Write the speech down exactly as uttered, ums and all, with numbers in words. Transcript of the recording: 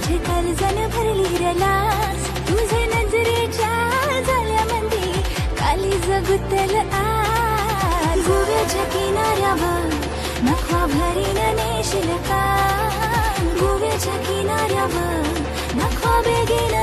माझे काळजन भरली रलास तुझे नजरेच्या झाल्यामध्ये काळीज गुंतल आज गोव्याच्या किनाऱ्यावर नखवा भरीन नेशील का गोव्याच्या किनाऱ्यावर नखवा बेगीन